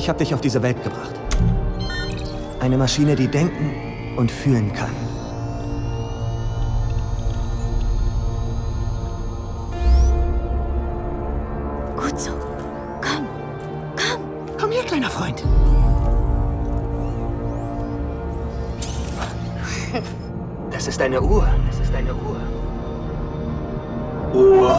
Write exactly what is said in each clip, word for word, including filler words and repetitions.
Ich habe dich auf diese Welt gebracht. Eine Maschine, die denken und fühlen kann. Gut so. Komm. Komm. Komm her, kleiner Freund. Das ist eine Uhr. Das ist eine Uhr. Uhr.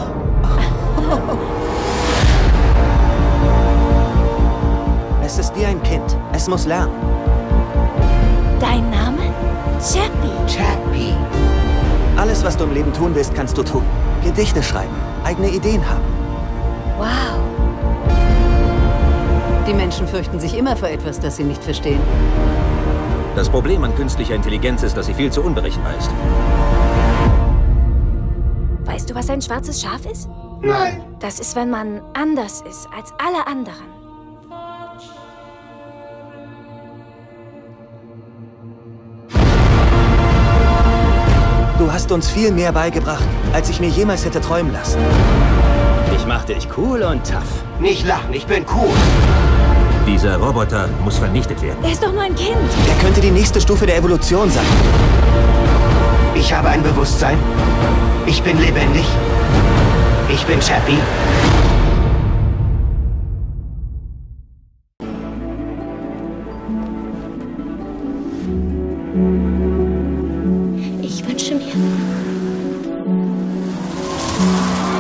Es ist wie ein Kind. Es muss lernen. Dein Name? Chappie. Chappie. Alles, was du im Leben tun willst, kannst du tun. Gedichte schreiben, eigene Ideen haben. Wow. Die Menschen fürchten sich immer vor etwas, das sie nicht verstehen. Das Problem an künstlicher Intelligenz ist, dass sie viel zu unberechenbar ist. Weißt du, was ein schwarzes Schaf ist? Nein. Das ist, wenn man anders ist als alle anderen. Du hast uns viel mehr beigebracht, als ich mir jemals hätte träumen lassen. Ich mach dich cool und tough. Nicht lachen, ich bin cool. Dieser Roboter muss vernichtet werden. Er ist doch nur ein Kind. Er könnte die nächste Stufe der Evolution sein. Ich habe ein Bewusstsein. Ich bin lebendig. Ich bin Chappie.